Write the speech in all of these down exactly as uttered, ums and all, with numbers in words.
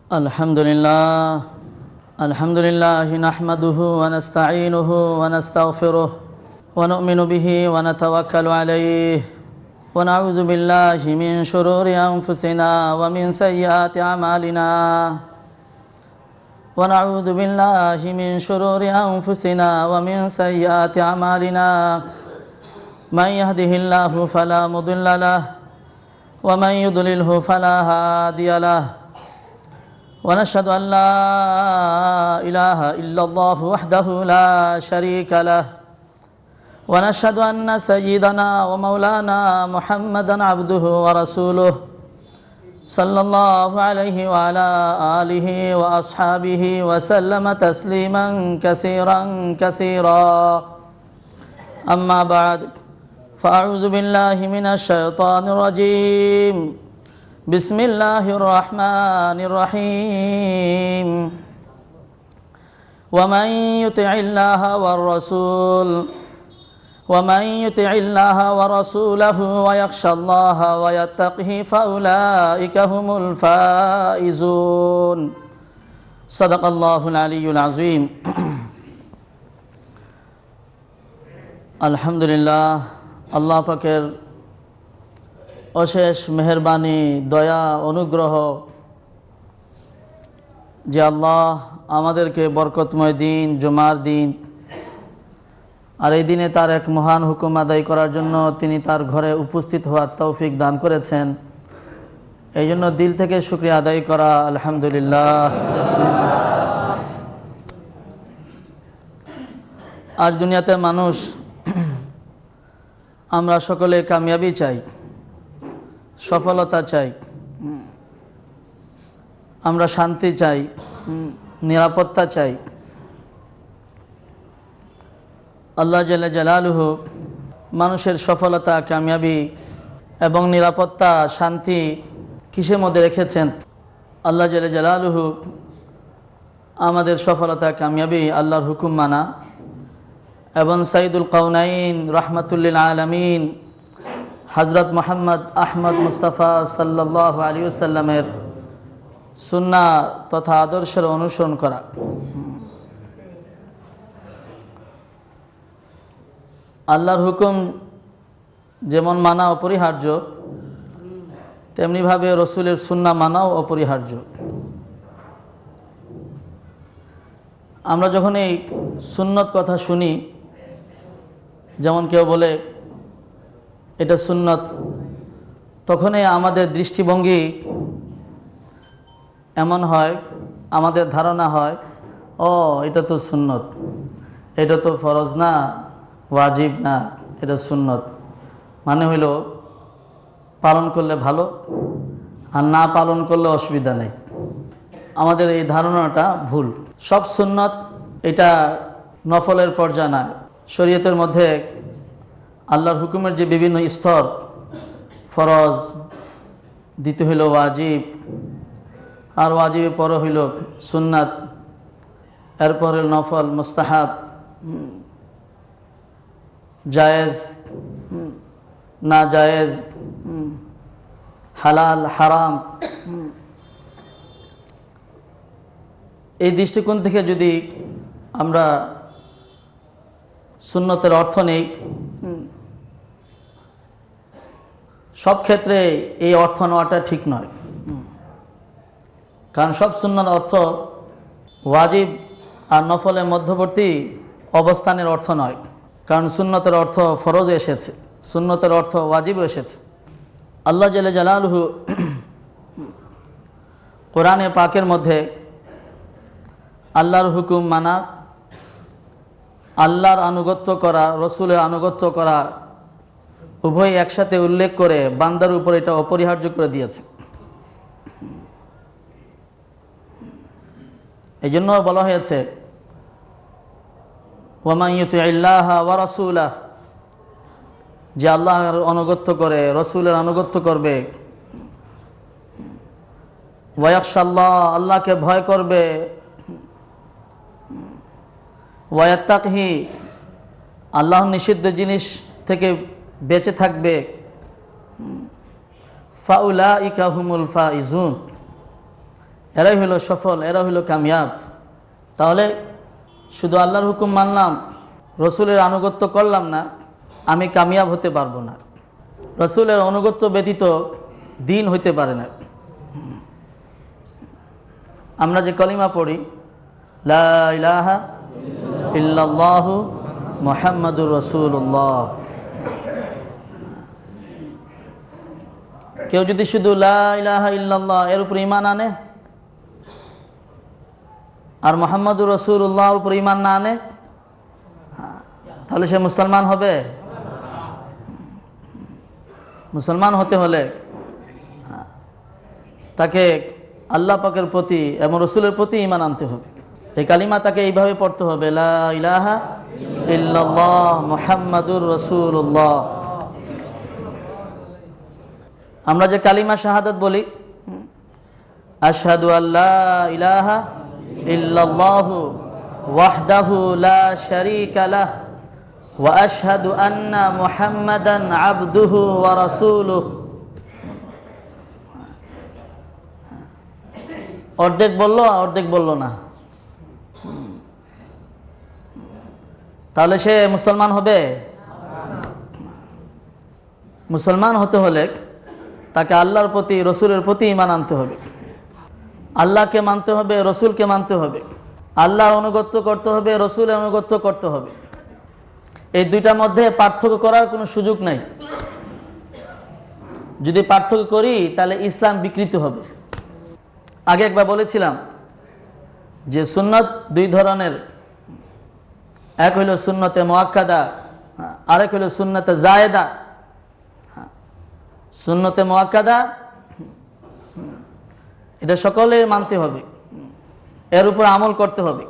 Alhamdulillah, Alhamdulillah, nahmaduhu wa nasta'inuhu wa nastaghfiruh wa nu'minu bihi wa natawakkalu alayhi wa na'udzu billahi min shururi anfusina wa min sayyiati a'malina wa na'udzu billahi min shururi anfusina wa min sayyiati a'malina man yahdihillahu fala mudilla lahu wa man yudlilhu fala hadiya lahu ونشهد أن لا إله إلا الله وحده لا شريك له ونشهد أن سيدنا ومولانا محمدا عبده ورسوله صلى الله عليه وعلى آله وأصحابه وسلم تسليما كثيرا كثيرا أما بعد فأعوذ بالله من الشيطان الرجيم بسم الله الرحمن الرحيم ومن يطع الله والرسول ومن يطع الله ورسوله ويخشى الله ويتقه فأولئك هم الفائزون صدق الله العلي العظيم الحمد لله الله পাকের অশেষ মেহেরবানি দয়া অনুগ্রহ যে আল্লাহ আমাদেরকে বরকতময় দিন জুমার দিন আর এই দিনে তার এক মহান হুকুম আদায় করার জন্য তিনি তার ঘরে উপস্থিত হওয়ার তৌফিক দান করেছেন। এই জন্য দিল থেকে শুকরিয়া আদায় করা আলহামদুলিল্লাহ। আজ দুনিয়াতে মানুষ আমরা সকলে কামিয়াবি চাই, সফলতা চাই, আমরা শান্তি চাই, নিরাপত্তা চাই। আল্লাহ জাল্লা জালালুহু মানুষের সফলতা, কামিয়াবি এবং নিরাপত্তা, শান্তি কিসের মধ্যে রেখেছেন? আল্লাহ জাল্লা জালালুহু আমাদের সফলতা, কামিয়াবি আল্লাহর হুকুম মানা এবং সাইদুল কাউনাইন রাহমাতুল আলামিন হজরত মোহাম্মদ আহমদ মুস্তাফা সাল্লাল্লাহু আলাইহি ওয়াসাল্লামের সুন্নাহ তথা আদর্শের অনুসরণ করা। আল্লাহর হুকুম যেমন মানা অপরিহার্য, তেমনিভাবে রসুলের সুন্নাহ মানাও অপরিহার্য। আমরা যখন এই সুন্নত কথা শুনি, যেমন কেউ বলে এটা সুন্নত, তখনই আমাদের দৃষ্টিভঙ্গি এমন হয়, আমাদের ধারণা হয়, ও এটা তো সুন্নত, এটা তো ফরজ না, ওয়াজিব না, এটা সুন্নত, মানে হইল পালন করলে ভালো আর না পালন করলে অসুবিধা নেই। আমাদের এই ধারণাটা ভুল। সব সুন্নত এটা নফলের পর্যায় না। শরীয়তের মধ্যে আল্লাহর হুকুমের যে বিভিন্ন স্তর, ফরজ, দ্বিতীয় হইল ওয়াজিব, আর ওয়াজিবের পর হইল সুন্নাত, এরপর হইল নফল, মুস্তাহাব, জায়েজ, না জায়েজ, হালাল, হারাম। এই দৃষ্টিকোণ থেকে যদি আমরা সুন্নতের অর্থ নেই, সব ক্ষেত্রে এই অর্থ নেওয়াটা ঠিক নয়। কারণ সব সুন্নার অর্থ ওয়াজিব আর নফলের মধ্যবর্তী অবস্থানের অর্থ নয়। কারণ সুন্নতের অর্থ ফরজ এসেছে, সুন্নতের অর্থ ওয়াজিব এসেছে। আল্লাহ জাল্লা জালালুহু কোরআনে পাকের মধ্যে আল্লাহর হুকুম মানা, আল্লাহর আনুগত্য করা, রসুলের আনুগত্য করা উভয় একসাথে উল্লেখ করে বান্দার উপর এটা অপরিহার্য করে দিয়েছে। এই জন্য বলা হয়েছে ওয়ামান ইউতিইল্লাহা ওয়া রাসূলাহ, যে আল্লাহর আনুগত্য করে, রসুলের আনুগত্য করবে, ওয়া ইয়াখশাল্লাহ, আল্লাহকে ভয় করবে, ওয়া ইয়াত্তাকি, আল্লাহর নিষিদ্ধ জিনিস থেকে বেঁচে থাকবে, ফাউলাইকা হুমুল ফাইজুন, এরাই হলো সফল, এরা হলো কামিয়াব। তাহলে শুধু আল্লাহর হুকুম মানলাম, রসুলের আনুগত্য করলাম না, আমি কামিয়াব হতে পারবো না। রসুলের আনুগত্য ব্যতীত দিন হইতে পারে না। আমরা যে কলিমা পড়ি, লা ইলাহা ইল্লাল্লাহু মুহাম্মাদুর রাসূলুল্লাহ, কেউ যদি শুধু লা ইলাহা ইল্লাল্লাহ এর উপর ঈমান আনে আর মুহাম্মাদুর রাসূলুল্লাহর উপর ঈমান না আনে, তাহলে সে মুসলমান হবে? মুসলমান হতে হলে তাকে আল্লাহ পাকের প্রতি এবং রসুলের প্রতি ঈমান আনতে হবে। এই কালিমা তাকে এইভাবে পড়তে হবে, লা ইলাহা ইল্লাল্লাহ মুহাম্মাদুর রাসূলুল্লাহ। আমরা যে কালিমা শাহাদাত বলি, আশহাদু আল্লা ইলাহা ইল্লাল্লাহু ওয়াহদাহু লা শারীকা লাহ ওয়া আশহাদু আন্না মুহাম্মাদান আবদুহু ওয়া রাসূলুহু। অর্ধেক বললো, অর্ধেক বললো না, তাহলে সে মুসলমান হবে? মুসলমান হতে হলে তাকে আল্লাহর প্রতি, রসুলের প্রতি ঈমান আনতে হবে। আল্লাহকে মানতে হবে, রসুলকে মানতে হবে, আল্লাহর অনুগত্য করতে হবে, রসুলের অনুগত্য করতে হবে। এই দুইটার মধ্যে পার্থক্য করার কোনো সুযোগ নাই। যদি পার্থক্য করি তাহলে ইসলাম বিকৃত হবে। আগে একবার বলেছিলাম যে সুন্নত দুই ধরনের, এক হইল সুন্নতে মুআক্কাদা, আরেক হইল সুন্নতে জায়েদা। সুন্নতে মুআক্কাদা এটা সকলের মানতে হবে, এর উপর আমল করতে হবে।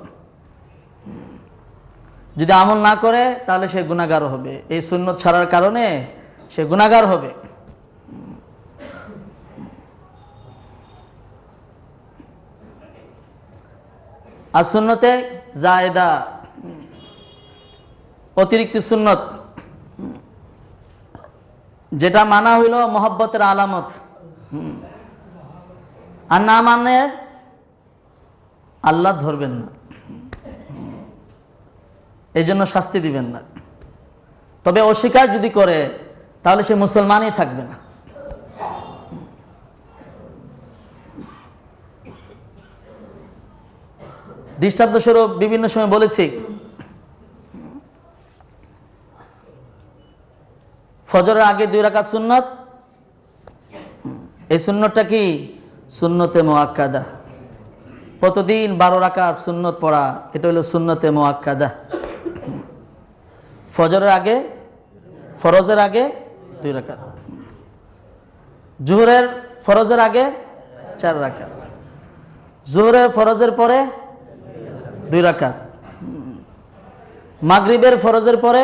যদি আমল না করে তাহলে সে গুনাহগার হবে, এই সুন্নত ছাড়ার কারণে সে গুনাহগার হবে। আর সুন্নতে জায়েদা, অতিরিক্ত সুন্নত, যেটা মানা হইল মহব্বতের আলামত, আর না মানে আল্লাহ ধরবেন না, এই জন্য শাস্তি দিবেন না। তবে অস্বীকার যদি করে তাহলে সে মুসলমানই থাকবে না। দৃষ্টান্ত স্বরূপ বিভিন্ন সময় বলেছি, ফজরের আগে দুই রাকাত সুন্নত, এই সুন্নতটা কি? সুন্নতে মুআক্কাদা। প্রতিদিন বারো রাকাত সুন্নত পড়া, এটা হলো সুন্নতে মুআক্কাদা। ফজরের আগে, ফরজের আগে দুই রাকাত, জোহরের ফরজের আগে চার রাকাত, জোহরের ফরজের পরে দুই রাকাত, মাগরিবের ফরজের পরে,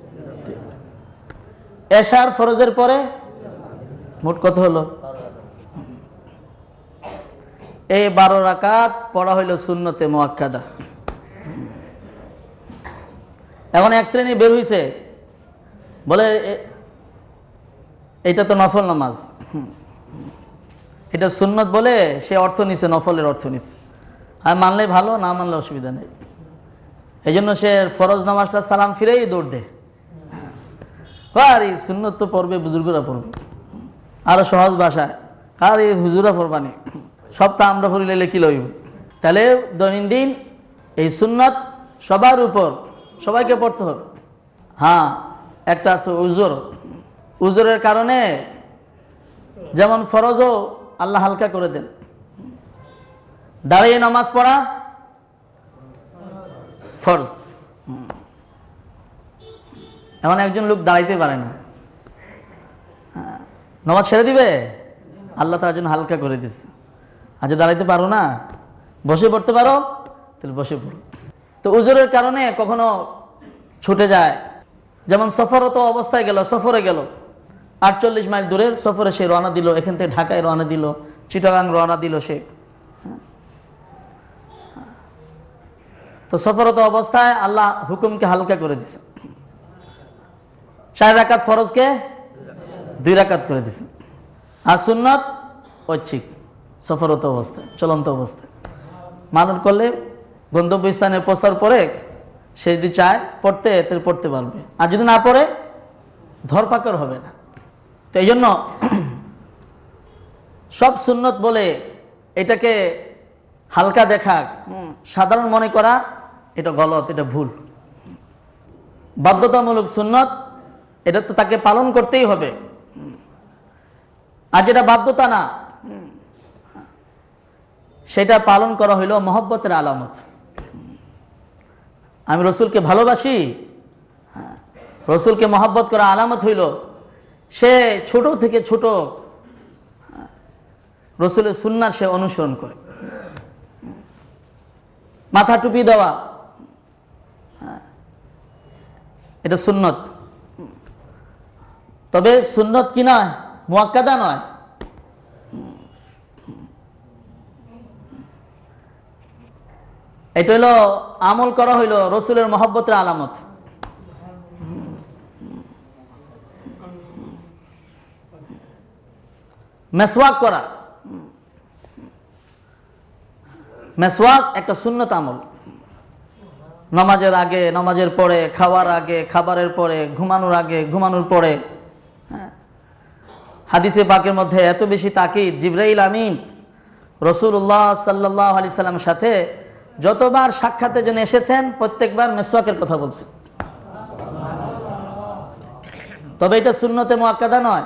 এশার ফরজের পরে, মোট কত হলো? এই বারো রাকাত পড়া হইল সুন্নতে মুআক্কাদা। এখন এক শ্রেণী বের হইছে, বলে এটা তো নফল নামাজ, এটা সুন্নত বলে সে অর্থ নিছে, নফলের অর্থ নিছে। আর মানলে ভালো, না মানলে অসুবিধা নেই। এই জন্য সে ফরজ নামাজটা সালাম ফিরেই দৌড় দেয়। আর এই সুন্নত তো পড়বে, বুজুর্গরা পড়বে, আরো সহজ ভাষায়, আর এই হুজুরা পড়বানি, সপ্তাহ আমরা পড়িলে কি লইব। তাহলে দৈনন্দিন এই সুন্নত সবার উপর, সবাইকে পড়তে হবে। হ্যাঁ, একটা আছে উজর, উজরের কারণে যেমন ফরজও আল্লাহ হালকা করে দেন। দাঁড়িয়ে নামাজ পড়া ফরজ, এখন একজন লোক দাঁড়াইতে পারে না, নামাজ ছেড়ে দিবে, আল্লাহ তার জন্য হালকা করে দিচ্ছে। আচ্ছা দাঁড়াইতে পারো না, বসে পড়তে পারো, তাহলে বসে পড়ো। তো উজরের কারণে কখনো ছুটে যায়, যেমন সফরত অবস্থায় গেল, সফরে গেল আটচল্লিশ মাইল দূরের সফরে সে রওনা দিল, এখান থেকে ঢাকায় রওনা দিল, চিটাগাং রওনা দিল সে। তো সফরত অবস্থায় আল্লাহ হুকুমকে হালকা করে দিছে, চার রাকাত ফরজকে দুই রাকাত করে দিছে, আর সুন্নত ঐচ্ছিক। সফররত অবস্থায়, চলন্ত অবস্থায় মানত করলে গন্তব্যস্থানে পৌঁছার পরে সে যদি চায় পড়তে তাহলে পড়তে পারবে, আর যদি না পড়ে ধরপাকড় হবে না। তো এই জন্য সব সুন্নত বলে এটাকে হালকা দেখা, সাধারণ মনে করা, এটা গলত, এটা ভুল। বাধ্যতামূলক সুন্নত এটা তো তাকে পালন করতেই হবে, আর যেটা বাধ্যতা না সেটা পালন করা হইল মহব্বতের আলামত। আমি রসুলকে ভালোবাসি, রসুলকে মহব্বত করা আলামত হইল সে ছোট থেকে ছোট রসুলের সুন্নাহ সে অনুসরণ করে। মাথা টুপি দেওয়া এটা সুন্নত, তবে সুন্নত কি নয়, মুআক্কাদা নয়। এটা হলো আমল করা হইল রসুলের মহব্বতের আলামত। মেসওয়াক করা, মেসওয়াক একটা সুন্নত আমল। নামাজের আগে, নামাজের পরে, খাওয়ার আগে, খাবারের পরে, ঘুমানোর আগে, ঘুমানোর পরে। হাদিসে পাকের মধ্যে এত বেশি তাকিদ, জিবরাইল আমিন রাসূলুল্লাহ সাল্লাল্লাহু আলাইহি সাল্লামের সাথে যতবার সাক্ষাতের জন্য এসেছেন প্রত্যেকবার মেসওয়াকের কথা বলছে। তবে এটা সুন্নতে মুআক্কাদা নয়।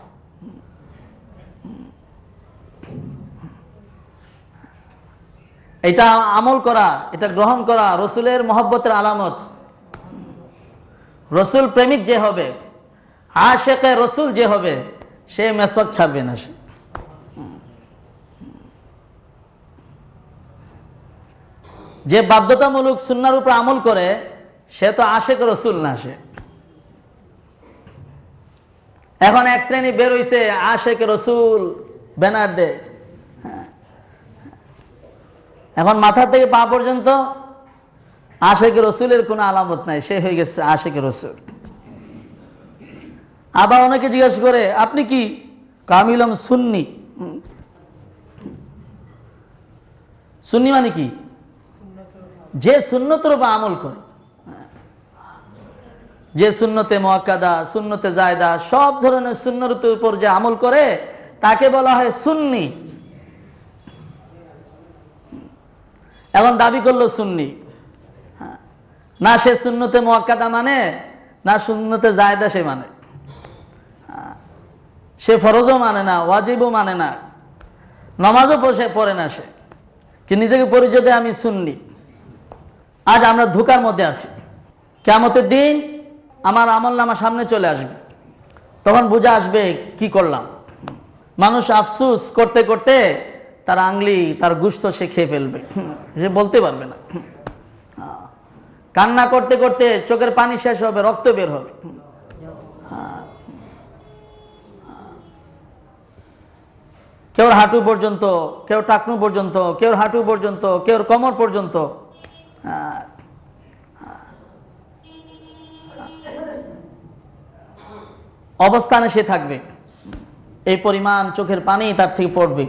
এটা আমল করা, এটা গ্রহণ করা রসুলের মহব্বতের আলামত। রসুল প্রেমিক যে হবে, আশেকে রসুল যে হবে, সে মেসওয়াক ছাড়বে না। সে যে বাধ্যতামূলক সুন্নাহর উপর আমল করে সে তো আশেক রসুল না। সে এখন এক শ্রেণী বের হইছে আশেক রসুল ব্যানার দেয়, এখন মাথা থেকে পা পর্যন্ত আশেক রসুলের কোনো আলামত নাই, সে হয়ে গেছে আশেক রসুল। আবার অনেকে জিজ্ঞেস করে আপনি কি? আমি হলাম সুন্নি। সুন্নি মানে কি? যে সুন্নতের উপর আমল করে, যে সুন্নতে মুআক্কাদা, সুন্নতে জায়দা, সব ধরনের সুন্নতের উপর যে আমল করে তাকে বলা হয় সুন্নি। এখন দাবি করলো সুন্নি, না সে সুন্নতে মুআক্কাদা মানে, না সুন্নতে জায়দা সে মানে, সে ফরজও মানে না, ওয়াজিবও মানে না, নামাজও বসে পড়ে না। সে কি নিজেকে পরিচয় দেয় আমি সুন্নি। আজ আমরা ধোঁকার মধ্যে আছি। কিয়ামতের দিন আমার আমল নামা সামনে চলে আসবে, তখন বুঝা আসবে কি করলাম। মানুষ আফসুস করতে করতে তার আংলি, তার গুস্ত সে খেয়ে ফেলবে, সে বলতে পারবে না। কান্না করতে করতে চোখের পানি শেষ হবে, রক্ত বের হবে। কেউ হাঁটু পর্যন্ত, কেউ টাকনু পর্যন্ত, কেউ হাঁটু পর্যন্ত, কেউ কোমর পর্যন্ত অবস্থানে সে থাকবে। এই পরিমাণ চোখের পানি তার থেকে পড়বে।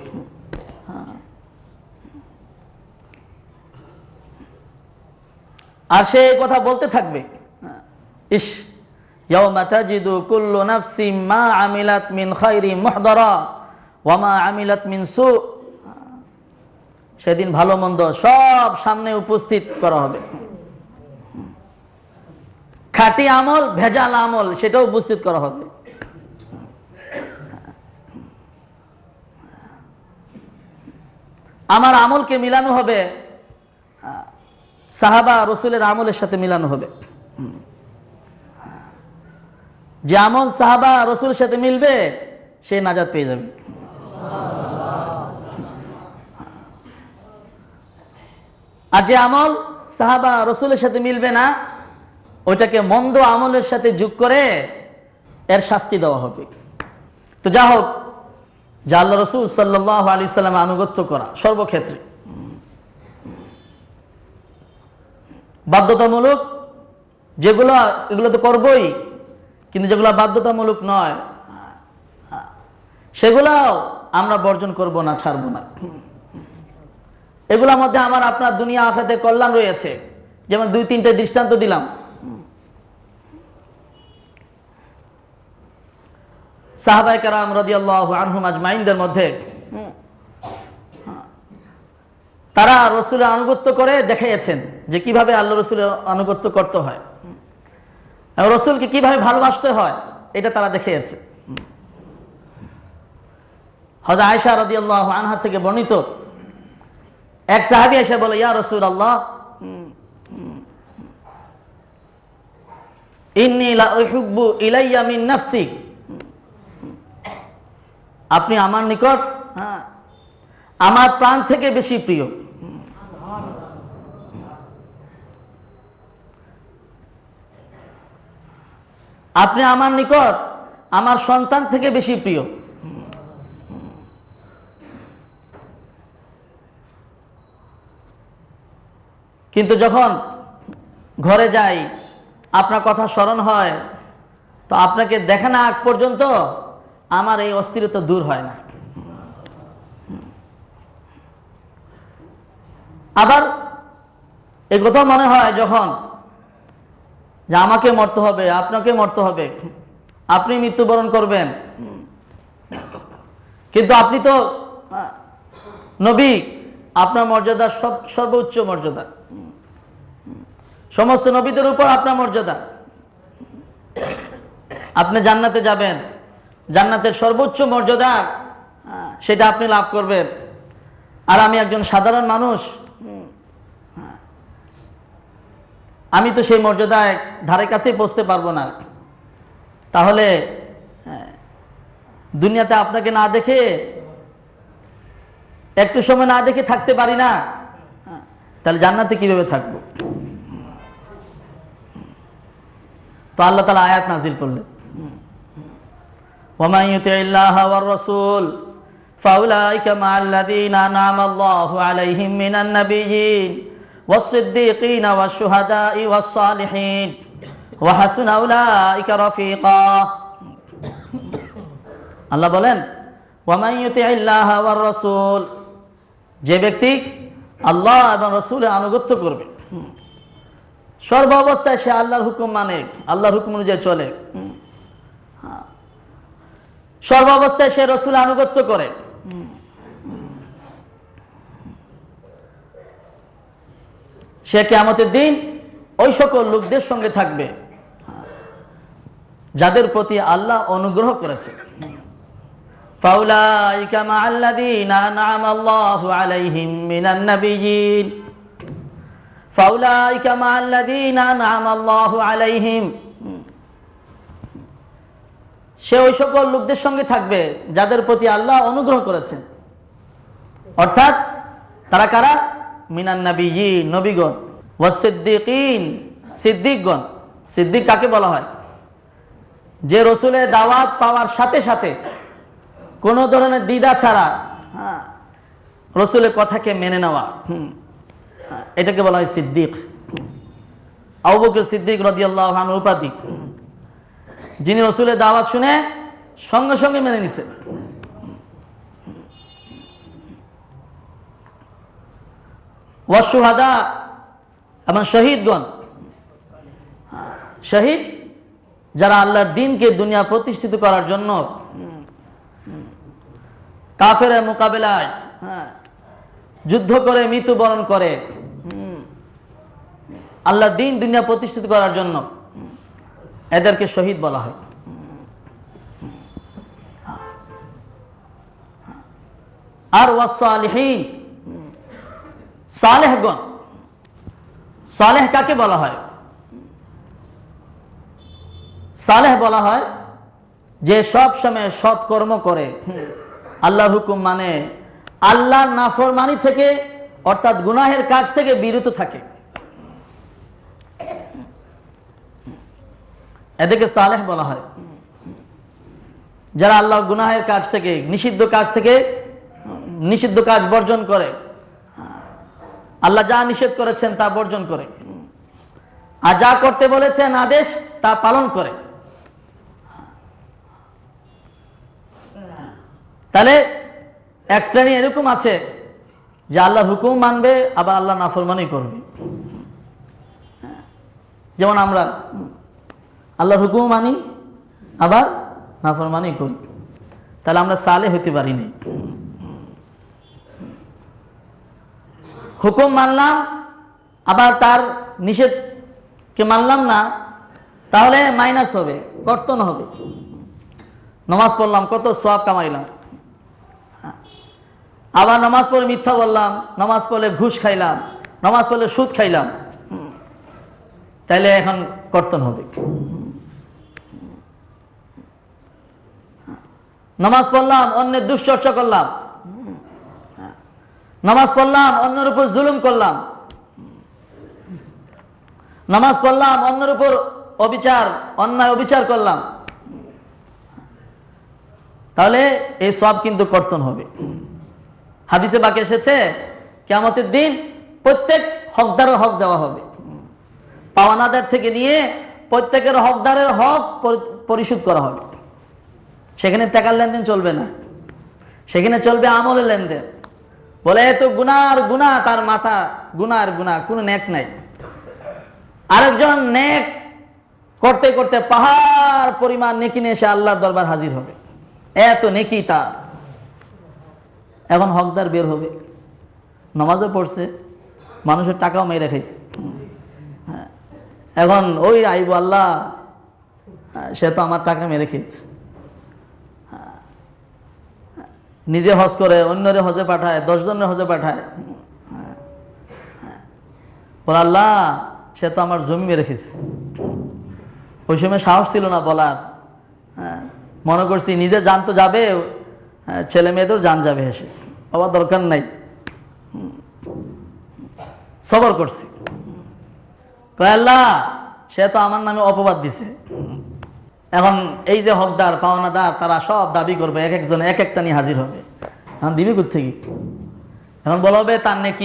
আর সে কথা বলতে থাকবে, ইস ইয়াউমা তাজিদু কুল্লু নাফসিন মা আমিলাত মিন খায়রিন মুহদারা ওয়া মা আমিলাত মিন সু। সেদিন ভালো মন্দ সব সামনে উপস্থিত করা হবে। খাঁটি আমল, ভেজাল আমল, সেটাও উপস্থিত করা হবে। আমার আমলকে মিলানো হবে সাহাবা রসুলের আমলের সাথে মিলানো হবে। যে আমল সাহাবা রসুলের সাথে মিলবে সে নাজাত পেয়ে যাবে। আর যে আমল সাহাবা রসুলের সাথে মিলবে না, ওইটাকে মন্দ আমলের সাথে যোগ করে এর শাস্তি দেওয়া হবে। তো যা হোক, যা আল্লাহ রসুল সাল্লাল্লাহু আলাইহি সাল্লামের আনুগত্য করা সর্বক্ষেত্রে বাধ্যতামূলক। যেগুলো এগুলো তো করবই, কিন্তু যেগুলো বাধ্যতামূলক নয় সেগুলো আমরা বর্জন করব না, ছাড়ব না। এগুলোর মধ্যে আমার আপনার দুনিয়া আখিরাতে কল্যাণ রয়েছে। যেমন দুই তিনটে দৃষ্টান্ত দিলাম। সাহাবায়ে কেরাম রাদিয়াল্লাহু আনহুম আজমাইনদের মধ্যে তারা রসুলের আনুগত্য করে দেখিয়েছেন যে কিভাবে আল্লাহ রসুলের আনুগত্য করতে হয়, রসুলকে কিভাবে ভালোবাসতে হয়, এটা তারা দেখিয়েছে। হযরত আয়েশা রাদিয়াল্লাহু আনহা থেকে বর্ণিত, এক সাহাবী এসে বলে, ইয়া রাসূলুল্লাহ, ইন্নী লা উহিব্বু ইলাইয়া মিন নাফসি, আপনি আমার নিকট আমার প্রাণ থেকে বেশি প্রিয়। আপনি আমার নিকট আমার সন্তান থেকে বেশি প্রিয়। কিন্তু যখন ঘরে যাই, আপনার কথা স্মরণ হয়, তো আপনাকে দেখা না আগ পর্যন্ত আমার এই অস্থিরতা দূর হয় না। আবার এই কথা মনে হয় যখন যে আমাকে মরতে হবে, আপনাকে মরতে হবে, আপনি মৃত্যুবরণ করবেন, কিন্তু আপনি তো নবী, আপনার মর্যাদা সব সর্বোচ্চ মর্যাদা, সমস্ত নবীদের উপর আপনার মর্যাদা। আপনি জান্নাতে যাবেন, জান্নাতের সর্বোচ্চ মর্যাদা সেটা আপনি লাভ করবেন, আর আমি একজন সাধারণ মানুষ, আমি তো সেই মর্যাদায় ধারে কাছেই পৌঁছতে পারবো না। তাহলে দুনিয়াতে আপনাকে না দেখে, একটু সময় না দেখে থাকতে পারি না, তাহলে জান্নাতে কিভাবে থাকবো? তো আল্লাহ তাআলা আয়াত নাযিল করলেন, ওয়া মান ইউতিইল্লাহা ওয়ার রাসূল ফাউলাইকা মা'আল্লাযীনা আন'আমা আল্লাহু আলাইহিম মিনান নাবিয়্যিন ওয়াস-সিদ্দীকিনা ওয়াশ-শুহাদা'i ওয়াস-সালিহিন ওয়া হাসুনা উলাইকা রাফীকা। আল্লাহ বলেন, ওয়া মান ইউতিইল্লাহা ওয়ার রাসূল, যে ব্যক্তি আল্লাহ এবং রাসূলের আনুগত্য করবে, সর্ব অবস্থায় সে আল্লাহর হুকুম মানে, আল্লাহর হুকুম অনুযায়ী চলে, সর্ব অবস্থায় সে রাসূলের আনুগত্য করে, সে কিয়ামতের দিন ওই সকল লোকদের সঙ্গে থাকবে যাদের প্রতি আল্লাহ অনুগ্রহ করেছে। ফাউলাইকা মা'আল্লাযীনা আন'আমা আল্লাহু আলাইহিম মিনান নাবিয়্যিন, ফাউলাইকা মা'আল্লাযীনা আন'আমা আল্লাহু আলাইহিম, সে ওই সকল লোকদের সঙ্গে থাকবে যাদের প্রতি আল্লাহ অনুগ্রহ করেছেন। অর্থাৎ তারা কারা? মিনান নাবিয়্যিন, নবীগণ, ওয়াস-সিদ্দীকিন, সিদ্দিকগণ। সিদ্দিক কাকে বলা হয়? যে রসুলের দাওয়াত পাওয়ার সাথে সাথে কোনো ধরনের দ্বিধা ছাড়া হ্যাঁ রসুলের কথাকে মেনে নেওয়া, এটাকে বলা হয় সিদ্দিক। আবু বকর সিদ্দিক রাদিয়াল্লাহু আনহু উপাধি, যিনি রসুলের দাওয়াত শুনে সঙ্গে সঙ্গে মেনে নিছেন। ওয়াশ-শুহাদা এবং শহীদগণ, শহীদ যারা আল্লাহর দ্বীনকে দুনিয়া প্রতিষ্ঠিত করার জন্য কাফেরের মোকাবেলায় যুদ্ধ করে মৃত্যুবরণ করে, আল্লাহর দ্বীন দুনিয়া প্রতিষ্ঠিত করার জন্য, এদেরকে শহীদ বলা হয়। আর ওয়াস-সালিহিন, সালেহগণ। সালেহ কাকে বলা হয়? সালেহ বলা হয় যে সব সময় সৎ কর্ম করে, আল্লাহর হুকুম মানে, আল্লাহর নাফরমানি থেকে অর্থাৎ গুনাহের কাজ থেকে বিরত থাকে, এদেরকে সালেহ বলা হয়। যারা আল্লাহ গুনাহের কাজ থেকে, নিষিদ্ধ কাজ থেকে, নিষিদ্ধ কাজ বর্জন করে, আল্লাহ যা নিষেধ করেছেন তা বর্জন করে, আর যা করতে বলেছেন আদেশ তা পালন করে। তাহলে এক শ্রেণী এরকম আছে যে আল্লাহর হুকুম মানবে আবার আল্লাহ নাফরমানি করবে। যেমন আমরা আল্লাহর হুকুম মানি আবার নাফরমানি করি, তাহলে আমরা সালে হইতে পারি নাই। হুকুম মানলাম আবার তার নিষেধকে মানলাম না, তাহলে মাইনাস হবে, কর্তন হবে। নামাজ পড়লাম, কত সওয়াব কামাইলাম, আবার নামাজ পড়ে মিথ্যা বললাম, নামাজ পড়লে ঘুষ খাইলাম, নামাজ পড়লে সুদ খাইলাম, তাইলে এখন কর্তন হবে। নামাজ পড়লাম, অন্যের দুশ্চর্চা করলাম, নামাজ পড়লাম, অন্যের উপর জুলুম করলাম, নামাজ পড়লাম, অন্যের উপর অবিচার অন্যায় অবিচার করলাম, তাহলে এই সব কিন্তু কর্তন হবে। হাদিসে বাকি এসেছে কিয়ামতের দিন প্রত্যেক হকদারের হক দেওয়া হবে, পাওনাদার থেকে নিয়ে প্রত্যেকের হকদারের হক পরিশোধ করা হবে। সেখানে টাকার লেনদেন চলবে না, সেখানে চলবে আমলের লেনদেন। বলে এত গুনার গুনাহ, তার মাথা গুনার গুনাহ, কোনো নেক নাই। আরেকজন নেক করতে করতে পাহাড় পরিমাণ নেকি নিয়ে এসে আল্লাহর দরবার হাজির হবে, এত নেকি তার। এখন হকদার বের হবে, নামাজও পড়ছে, মানুষের টাকাও মেরে খাইছে, এখন ওই আইব আল্লাহ, সে তো আমার টাকা মেরে খেয়েছে। নিজে হজ করে, অন্যরে হজে পাঠায়, দশ জনের হজে পাঠায়, বল আল্লাহ সে তো আমার জমি মেরে খেয়েছে। ওই সময় সাহস ছিল না বলার, মনে করছি নিজে জান তো যাবে, ছেলে মেয়েদের জান যাবে, হেসে বাবা দরকার নাই, সবর করছি। কয় আল্লাহ সে তো আমার নামে অপবাদ দিছে, এখন এই যে হকদার পাওনাদার তারা সব দাবি করবে, এক একজন এক একটা নিয়ে হাজির হবে। এখন দিবি কোত্থেকে? এখন বলা হবে তার নেকি,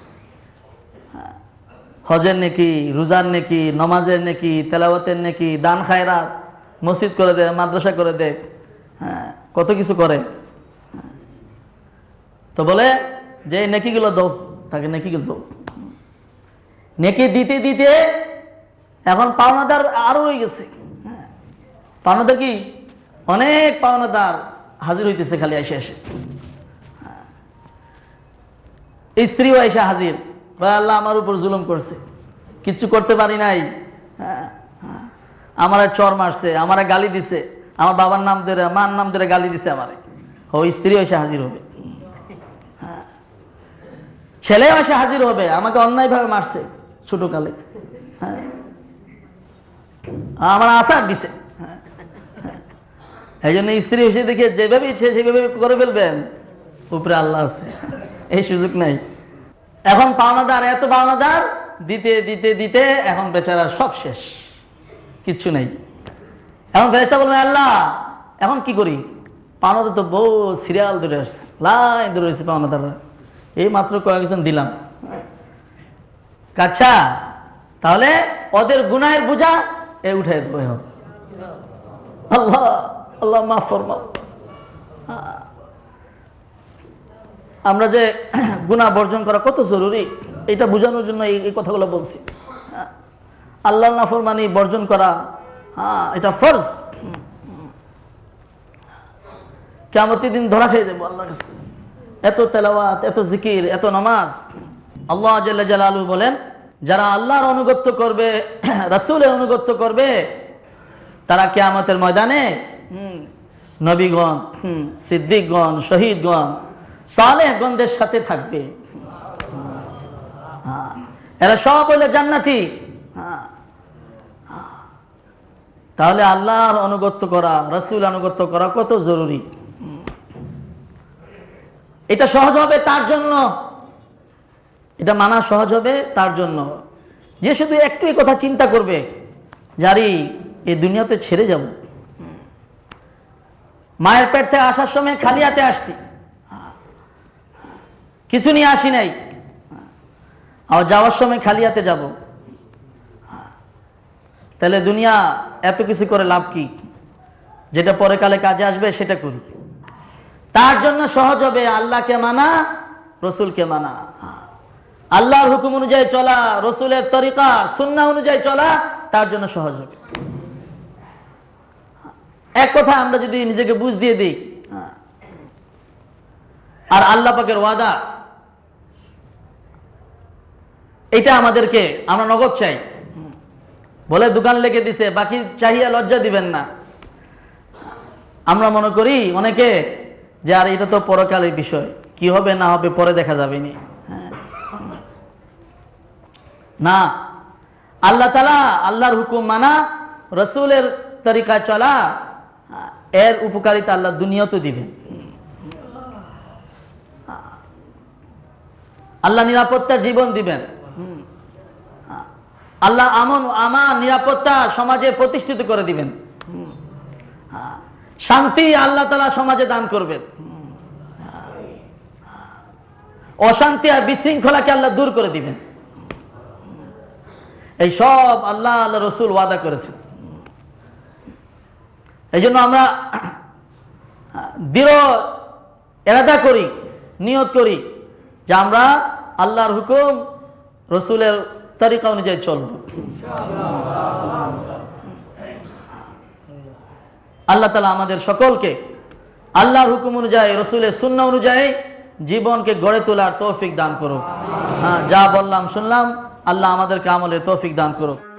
হজের নেকি, রোজার নেকি, নমাজের নেকি, তেলাওয়াতের নেকি, দান খায়রাত, মসজিদ করে দে, মাদ্রাসা করে দে, হ্যাঁ কত কিছু করে। তো বলে যে নেকিগুলো দাও, তাকে নেকিগুলো দাও। নেকি দিতে দিতে এখন পাওনাদার আরো হয়ে গেছে। পাওনাদার কি অনেক পাওনাদার হাজির হইতেছে, খালি এসে এসে স্ত্রীও এসে হাজির, আল্লাহ আমার উপর জুলুম করছে, কিচ্ছু করতে পারি নাই, আমার চর মারছে, আমার গালি দিছে, আমার বাবার নাম ধরে মার নাম ধরে গালি দিছে আমারে। ও স্ত্রীও এসে হাজির হবে, ছেলেও এসে হাজির হবে, আমাকে অন্যায় ভাবে মারছে ছোটকালে, আমার আসার দিছে। এই জন্য স্ত্রী এসে দেখে যেভাবে ইচ্ছে সেভাবে করে ফেলবেন, উপরে আল্লাহ আছে, এই সুযোগ নাই। এখন পাওনাদার এত পাওনাদার দিতে দিতে দিতে এখন বেচারা সব শেষ, কিচ্ছু নেই। এখন ফেরেশতা বলবেন আল্লাহ এখন কি করি? পাওনাদার তো বহু সিরিয়াল ধরে আসছে, লাইন ধরে রয়েছে পাওনাদাররা, এই মাত্র কয়েকজন দিলাম। আচ্ছা তাহলে ওদের গুনাহের বোঝা এ উঠে দেবো। আল্লাহ আল্লাহ মাফ ফরমাও। আমরা যে গুনাহ বর্জন করা কত জরুরি, এটা বোঝানোর জন্য এই কথাগুলো বলছি। আল্লাহর নাফরমানি বর্জন করা, হ্যাঁ এটা ফরজ। কিয়ামতের দিন ধরা খেয়ে যাবো আল্লাহর কাছে। এত তেলাওয়াত, এত জিকির, এত নামাজ। আল্লাহ জাল্লা জালালুহু বলেন যারা আল্লাহর আনুগত্য করবে, রাসূলের আনুগত্য করবে, তারা কিয়ামতের ময়দানে নবীগণ, সিদ্দিকগণ, শহীদগণ, সালেহগণদের সাথে থাকবে। এরা সব হইলো জান্নাতি। তাহলে আল্লাহর আনুগত্য করা, রাসূল আনুগত্য করা কত জরুরি। এটা সহজ হবে তার জন্য, এটা মানা সহজ হবে তার জন্য যে শুধু একটু এই কথা চিন্তা করবে, যারি এই দুনিয়াতে ছেড়ে যাব, মায়ের পেট থেকে আসার সময় খালি হাতে আসছি, কিছু নিয়ে আসি নাই, আর যাওয়ার সময় খালি হাতে যাব, তাহলে দুনিয়া এত কিছু করে লাভ কি? যেটা পরে কালে কাজে আসবে সেটা করি। তার জন্য সহজ হবে আল্লাহকে মানা, রসুলকে মানা, আল্লাহর হুকুম অনুযায়ী চলা, রসুলের তরিকা সুন্নাহ অনুযায়ী চলা, তার জন্য সহজ হবে। এক কথা আমরা যদি নিজেকে বুঝ দিয়ে দিই, আর আল্লাহ পাকের ওয়াদা এটা আমাদেরকে, আমরা নগদ চাই বলে দোকান লেগে দিছে, বাকি চাহিয়া লজ্জা দিবেন না। আমরা মনে করি অনেকে যে আর এটা তো পরকালের বিষয়, কি হবে না হবে পরে দেখা যাবে নি। না, আল্লাহ তাআলা, আল্লাহর হুকুম মানা, রসুলের তরিকা চলা, এর উপকারিতা আল্লাহ দুনিয়াতে দিবেন। আল্লাহ নিরাপত্তার জীবন দিবেন, আল্লাহ আমন আমান নিরাপত্তা সমাজে প্রতিষ্ঠিত করে দিবেন, শান্তি আল্লাহ তাআলা সমাজে দান করবেন, অশান্তি আর বিশৃঙ্খলাকে আল্লাহ দূর করে দিবেন। এই সব আল্লাহ আল্লাহ রসুল ওয়াদা করেছেন। এই জন্য আমরা দৃঢ় ইরাদা করি, নিয়ত করি যে আমরা আল্লাহর হুকুম, রসুলের তরিকা অনুযায়ী চলব। আল্লাহ তাআলা আমাদের সকলকে আল্লাহর হুকুম অনুযায়ী, রসুলের সুন্নাহ অনুযায়ী জীবনকে গড়ে তোলার তৌফিক দান করুক। হ্যাঁ, যা বললাম শুনলাম, আল্লাহ আমাদেরকে আমলের তৌফিক দান করুক।